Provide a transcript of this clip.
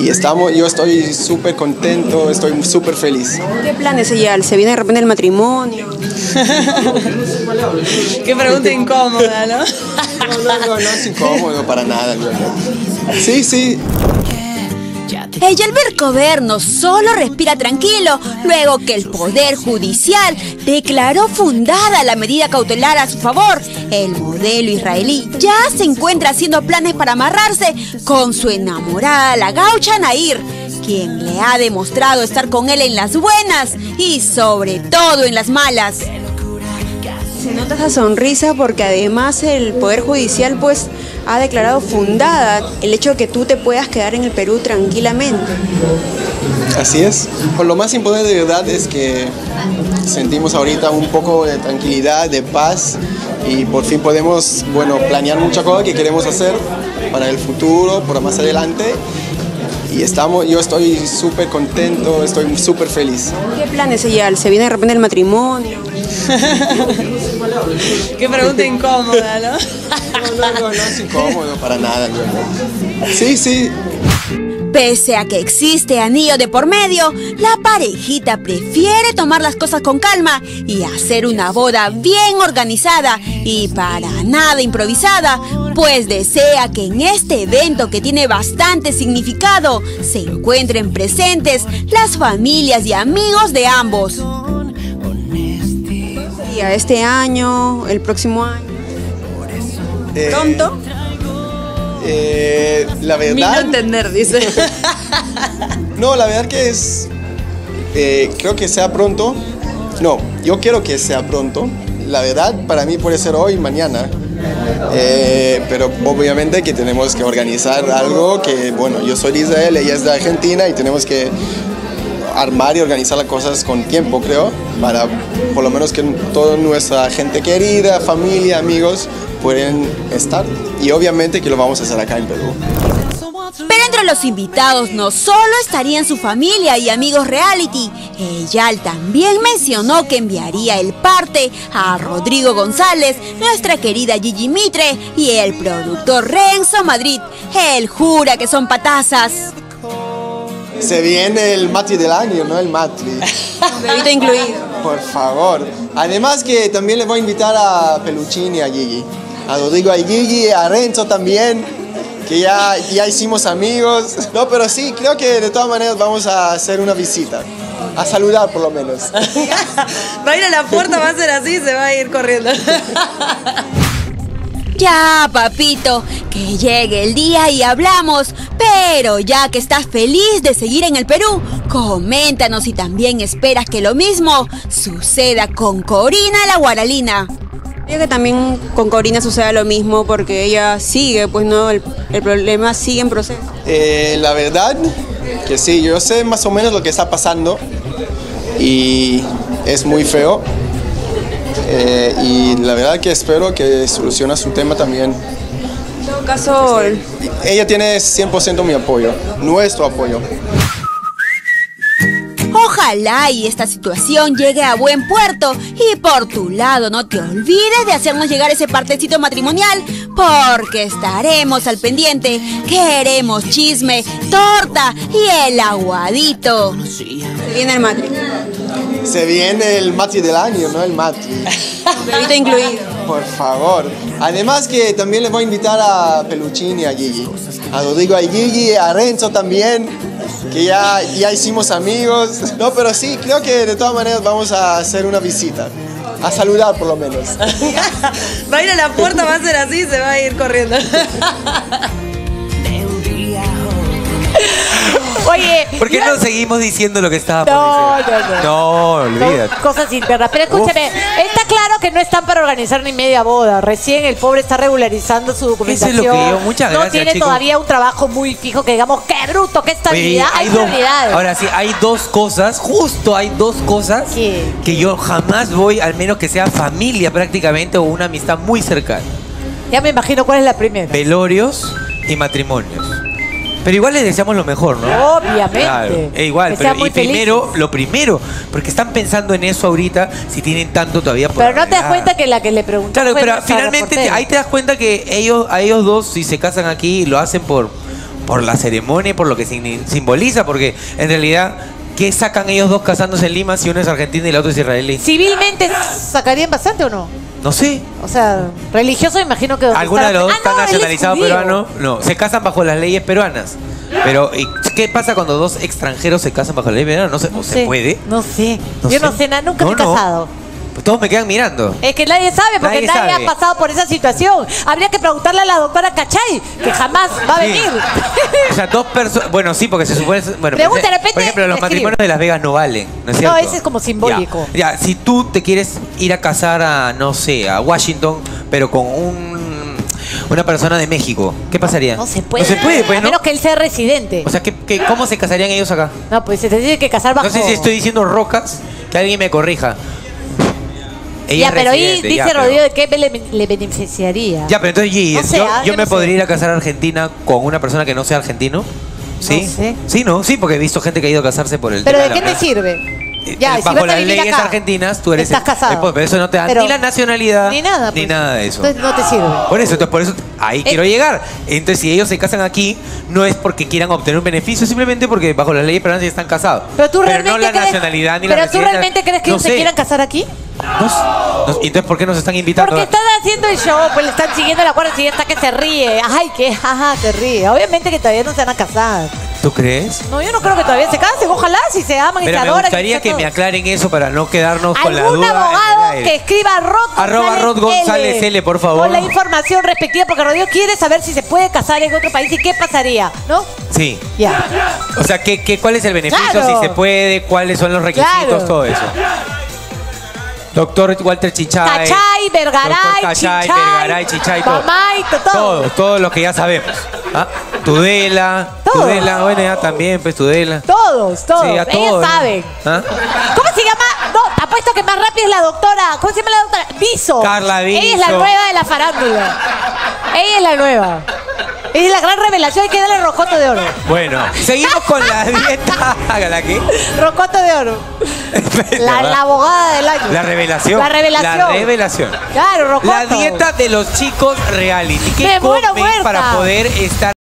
Y yo estoy súper contento, estoy súper feliz. ¿Qué planes ella? ¿Se viene de repente el matrimonio? Qué pregunta incómoda, ¿no? No es incómodo para nada. Sí. Eyalber Coverno solo respira tranquilo luego que el Poder Judicial declaró fundada la medida cautelar a su favor. El modelo israelí ya se encuentra haciendo planes para amarrarse con su enamorada, la gaucha Nair, quien le ha demostrado estar con él en las buenas y sobre todo en las malas. Se nota esa sonrisa porque además el Poder Judicial pues ha declarado fundada el hecho de que tú te puedas quedar en el Perú tranquilamente. Así es. Pues lo más importante de verdad es que sentimos ahorita un poco de tranquilidad, de paz y por fin podemos, planear muchas cosas que queremos hacer para el futuro, para más adelante. Y yo estoy súper contento, estoy súper feliz. ¿Qué planes ella? ¿Se viene de repente el matrimonio? Qué pregunta incómoda, ¿no? No es incómodo para nada. Sí. Pese a que existe anillo de por medio, la parejita prefiere tomar las cosas con calma y hacer una boda bien organizada y para nada improvisada, pues desea que en este evento que tiene bastante significado se encuentren presentes las familias y amigos de ambos. ¿Y a este año, el próximo año? ¿Pronto? La verdad... No entender, dice. No, la verdad que es... creo que sea pronto. No, yo quiero que sea pronto. La verdad, para mí puede ser hoy, mañana. Pero obviamente que tenemos que organizar algo que, yo soy de Israel, ella es de Argentina y tenemos que armar y organizar las cosas con tiempo, creo, para por lo menos que toda nuestra gente querida, familia, amigos pueden estar y obviamente que lo vamos a hacer acá en Perú. Pero entre los invitados no solo estarían su familia y amigos reality, Eyal también mencionó que enviaría el parte a Rodrigo González, nuestra querida Gigi Mitre y el productor Renzo Madrid. Él jura que son patazas. Se viene el matri del año, ¿no? El matri. Bebito incluido. Por favor. Además que también les voy a invitar a Peluchín y a Gigi. A Rodrigo, a Gigi, a Renzo también, que ya hicimos amigos. No, pero sí, creo que de todas maneras vamos a hacer una visita. A saludar por lo menos. Va a ir a la puerta, va a ser así, se va a ir corriendo. Ya, papito, que llegue el día y hablamos. Pero ya que estás feliz de seguir en el Perú, coméntanos si también esperas que lo mismo suceda con Corina la Guaralina. Creo que también con Corina suceda lo mismo porque ella sigue, pues no, el problema sigue en proceso. La verdad que sí, yo sé más o menos lo que está pasando y es muy feo. Y la verdad que espero que solucione su tema también. En todo caso, ella tiene 100% mi apoyo, nuestro apoyo. Ojalá y esta situación llegue a buen puerto y por tu lado no te olvides de hacernos llegar ese partecito matrimonial porque estaremos al pendiente. Queremos chisme, torta y el aguadito. se viene el matri. Se viene el matri del año, ¿no? El matri. Bebito incluido. Por favor. Además que también les voy a invitar a Peluchín y a Gigi. A Rodrigo, a Gigi, a Renzo también, que ya hicimos amigos. No, pero sí, creo que de todas maneras vamos a hacer una visita. A saludar por lo menos. Va a ir a la puerta, va a ser así, se va a ir corriendo. Oye, ¿por qué no seguimos diciendo lo que estaba por decir? No, olvídate. Son cosas internas. Pero escúchame, está claro que no están para organizar ni media boda. Recién el pobre está regularizando su documentación. Eso es lo que digo. Muchas gracias, no tiene chicos. Todavía un trabajo muy fijo que digamos, qué bruto, qué estabilidad. Oye, hay prioridades. Ahora sí, hay dos cosas, justo hay dos cosas que yo jamás voy, al menos que sea familia prácticamente o una amistad muy cercana. Ya me imagino cuál es la primera. Velorios y matrimonios. Pero igual les deseamos lo mejor, ¿no? Obviamente. Claro, igual, que pero sean muy lo primero, porque están pensando en eso ahorita, si tienen tanto todavía por Pero no te das arreglar. cuenta que la que le preguntó. Claro, pero finalmente ahí te das cuenta que a ellos dos, si se casan aquí, lo hacen por por la ceremonia y por lo que simboliza, porque en realidad, ¿qué sacan ellos dos casándose en Lima si uno es argentino y el otro es israelí? ¿Civilmente sacarían bastante o no? No sé. O sea, religioso imagino que... ¿Alguna de los dos está él es nacionalizado judío. peruano? No, se casan bajo las leyes peruanas. Pero, ¿y qué pasa cuando dos extranjeros se casan bajo la ley peruana? No sé, No ¿o sé, se puede? No sé. No Yo sé. no sé nada, nunca me he casado. Pues todos me quedan mirando. Es que nadie sabe, porque Nadie nadie sabe. ha pasado por esa situación. Habría que preguntarle a la doctora Cachay, que jamás va a Sí. venir. O sea, dos personas... Bueno, sí, porque se supone... Bueno, Pregunta, pues, de repente, por ejemplo, los escribe. matrimonios de Las Vegas no valen, ¿no es No, cierto? ese es como simbólico. Ya, si tú te quieres ir a casar a, no sé, a Washington, pero con una persona de México, ¿qué pasaría? No se puede. No se puede, pues, A ¿no? menos que él sea residente. O sea, ¿cómo se casarían ellos acá? No, pues se tiene que casar bajo... No sé si estoy diciendo rocas, que alguien me corrija. Ella Ya, es pero ahí residente, dice ya, pero- Rodrigo de qué le beneficiaría. Ya, pero entonces, Gigi, No sé, yo yo me no podría sé. ir a casar a Argentina con una persona que no sea argentino. ¿Sí? No sé. Sí, ¿no? Sí, porque he visto gente que ha ido a casarse por el ¿Pero tema de qué la te sirve? Ya, y si bajo vas a las vivir leyes acá, argentinas, tú eres... estás casado. Pero eso no te da Pero- ni la nacionalidad, Ni nada. ni pues. nada de eso. Entonces no te sirve. Por eso, ahí quiero llegar. Entonces, si ellos se casan aquí, no es porque quieran obtener un beneficio, simplemente porque bajo las leyes peruanas ya están casados. Pero tú realmente no la crees, nacionalidad ni la ¿Pero tú residencia. realmente crees que No ellos se sé. quieran casar aquí? Entonces, ¿por qué nos están invitando? Porque están haciendo el show, pues le están siguiendo la cuerda y está que se ríe. Ay, que jaja, se ríe. Obviamente que todavía no se van a casar. ¿Tú crees? No, yo no creo que todavía se casen. Ojalá si se aman y Pero se me adoran. gustaría que me aclaren eso para no quedarnos con la ¿Algún duda. en el abogado aire. que escriba Rod González L, por favor. Con la información respectiva, porque Rodrigo quiere saber si se puede casar en otro país y qué pasaría, ¿no? Sí. Ya. O sea, ¿cuál es el beneficio? Claro. Si se puede, cuáles son los requisitos, Claro. todo eso. Doctor Walter Chichay. Cachay, Vergaray, Doctor Cachay, Chichay, Vergaray, Chichay, todo. Mamaito, todo. Todo lo que ya sabemos. ¿Ah? Tudela. Todo. Tudela, bueno, ya también, pues Tudela. Todos. Sí, a Ellos todos, ¿no? saben. ¿Ah? ¿Cómo se llama? No, apuesto que más rápido es la doctora. ¿Cómo se llama la doctora? Viso. Carla Ella es la Viso. nueva de la farándula. Ella es la nueva. Ella es la gran revelación. Hay que darle rocoto de oro. Bueno, seguimos con la dieta. ¿La qué? Rocoto de oro. La abogada del año. La revelación. La revelación. La revelación. Claro, rocoto. La dieta de los chicos reality. ¿Qué Me muero comen muerta. para poder estar